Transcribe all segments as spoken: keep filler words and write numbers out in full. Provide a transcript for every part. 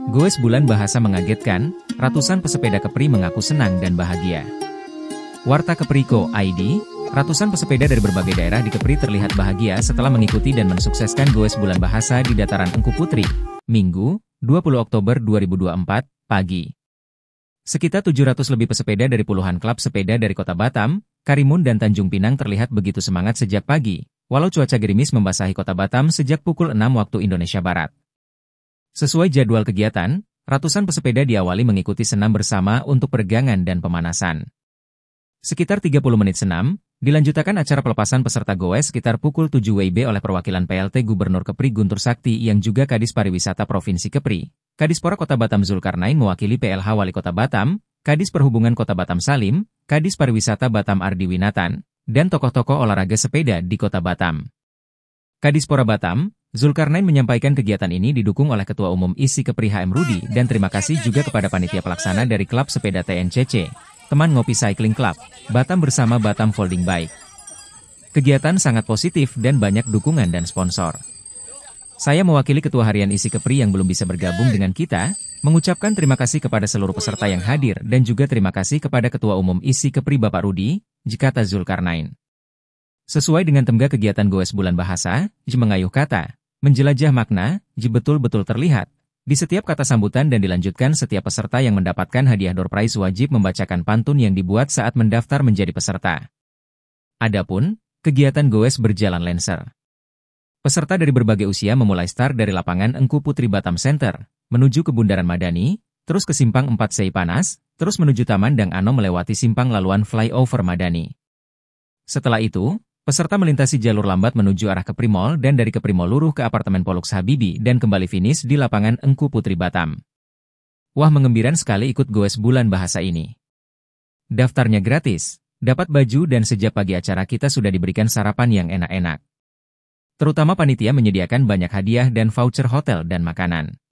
Goes bulan bahasa mengagetkan, ratusan pesepeda Kepri mengaku senang dan bahagia. Warta Kepri titik co titik i d, ratusan pesepeda dari berbagai daerah di Kepri terlihat bahagia setelah mengikuti dan mensukseskan Goes bulan bahasa di Dataran Engku Putri, Minggu, dua puluh Oktober dua ribu dua puluh empat, pagi. Sekitar tujuh ratus lebih pesepeda dari puluhan klub sepeda dari Kota Batam, Karimun dan Tanjung Pinang terlihat begitu semangat sejak pagi, walau cuaca gerimis membasahi Kota Batam sejak pukul enam waktu Indonesia Barat. Sesuai jadwal kegiatan, ratusan pesepeda diawali mengikuti senam bersama untuk peregangan dan pemanasan. Sekitar tiga puluh menit senam, dilanjutkan acara pelepasan peserta Goes sekitar pukul tujuh W I B oleh perwakilan P L T Gubernur Kepri Guntur Sakti yang juga Kadis Pariwisata Provinsi Kepri, Kadispora Kota Batam Zulkarnain mewakili P L H Wali Kota Batam, Kadis Perhubungan Kota Batam Salim, Kadis Pariwisata Batam Ardi Winatan, dan tokoh-tokoh olahraga sepeda di Kota Batam. Kadispora Batam, Zulkarnain menyampaikan kegiatan ini didukung oleh Ketua Umum I S I Kepri H M Rudi dan terima kasih juga kepada panitia pelaksana dari Klub Sepeda T N C C, Teman Ngopi Cycling Club, Batam bersama Batam Folding Bike. Kegiatan sangat positif dan banyak dukungan dan sponsor. Saya mewakili Ketua Harian I S I Kepri yang belum bisa bergabung dengan kita, mengucapkan terima kasih kepada seluruh peserta yang hadir dan juga terima kasih kepada Ketua Umum I S I Kepri Bapak Rudi, Jikata Zulkarnain. Sesuai dengan temga kegiatan Goes bulan bahasa, J mengayuh kata, menjelajah makna, J betul-betul terlihat. Di setiap kata sambutan dan dilanjutkan setiap peserta yang mendapatkan hadiah door prize wajib membacakan pantun yang dibuat saat mendaftar menjadi peserta. Adapun, kegiatan Goes berjalan lancar. Peserta dari berbagai usia memulai start dari lapangan Engku Putri Batam Center, menuju ke Bundaran Madani, terus ke Simpang empat Sei Panas, terus menuju Taman Dang Ano melewati simpang laluan Flyover Madani. Setelah itu, peserta melintasi jalur lambat menuju arah Kepri Mall dan dari Kepri Mall luruh ke apartemen Pollux Habibie dan kembali finish di lapangan Engku Putri Batam. Wah, mengembirakan sekali ikut Goes bulan bahasa ini. Daftarnya gratis, dapat baju dan sejak pagi acara kita sudah diberikan sarapan yang enak-enak. Terutama panitia menyediakan banyak hadiah dan voucher hotel dan makanan.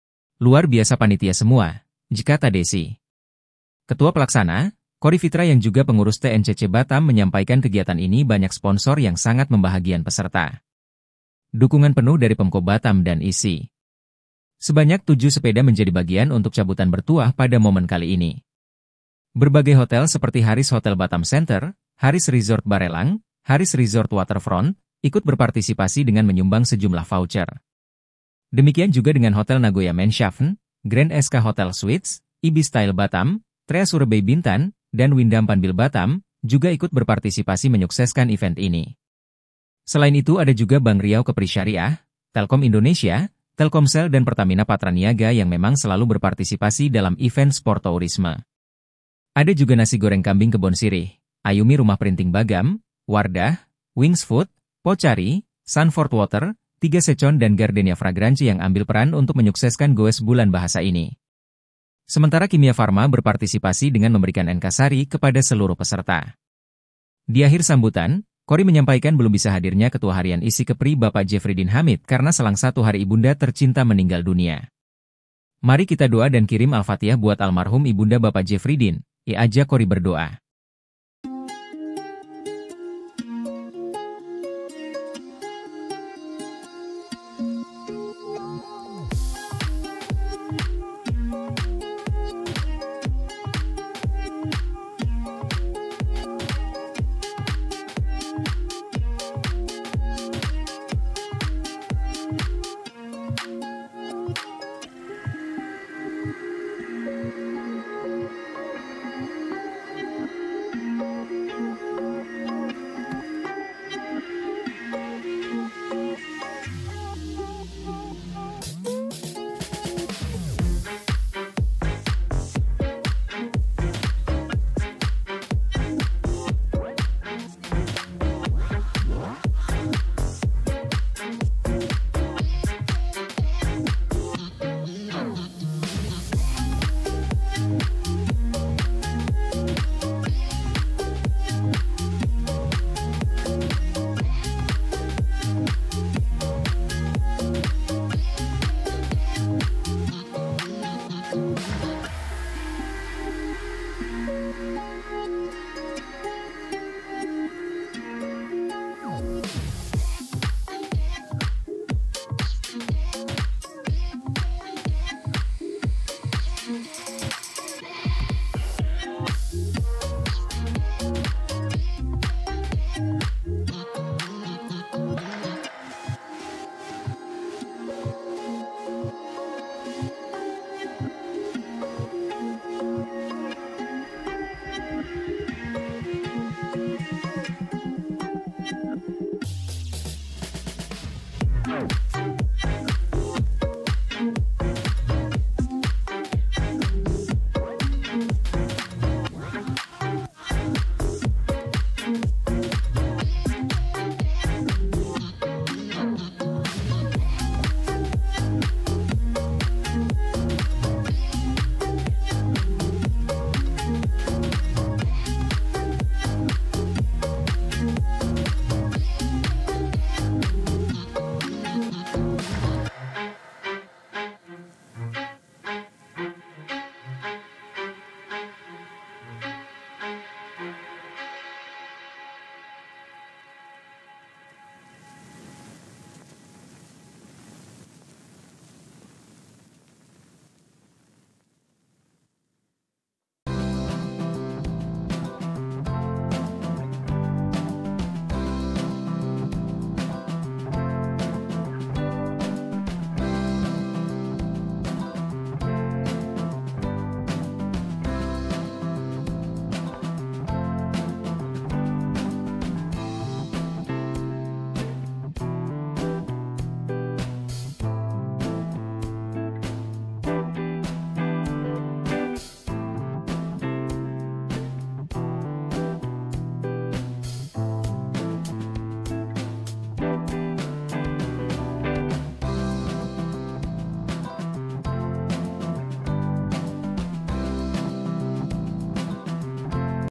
Luar biasa panitia semua, Jikata Desi. Ketua Pelaksana, Kori Fitra yang juga pengurus T N C C Batam menyampaikan kegiatan ini banyak sponsor yang sangat membahagiakan peserta. Dukungan penuh dari Pemko Batam dan I S I. Sebanyak tujuh sepeda menjadi bagian untuk cabutan bertuah pada momen kali ini. Berbagai hotel seperti Haris Hotel Batam Center, Haris Resort Barelang, Haris Resort Waterfront, ikut berpartisipasi dengan menyumbang sejumlah voucher. Demikian juga dengan Hotel Nagoya Menshafen, Grand S K Hotel Suites, Ibis Style Batam, Trea Surabaya Bintan, dan Windam Panbil Batam, juga ikut berpartisipasi menyukseskan event ini. Selain itu ada juga Bank Riau Kepri Syariah, Telkom Indonesia, Telkomsel dan Pertamina Patraniaga yang memang selalu berpartisipasi dalam event sport tourisme. Ada juga Nasi Goreng Kambing Kebon Sirih, Ayumi Rumah Printing Bagam, Wardah, Wings Food, Pocari, Sanford Water, Tiga Secon dan Gardenia Fragrance yang ambil peran untuk menyukseskan Goes bulan bahasa ini. Sementara Kimia Farma berpartisipasi dengan memberikan Enkasari kepada seluruh peserta. Di akhir sambutan, Kori menyampaikan belum bisa hadirnya Ketua Harian I S I Kepri Bapak Jeffrydin Hamid karena selang satu hari ibunda tercinta meninggal dunia. Mari kita doa dan kirim Al-Fatihah buat almarhum ibunda Bapak Jeffrydin, I aja Kori berdoa.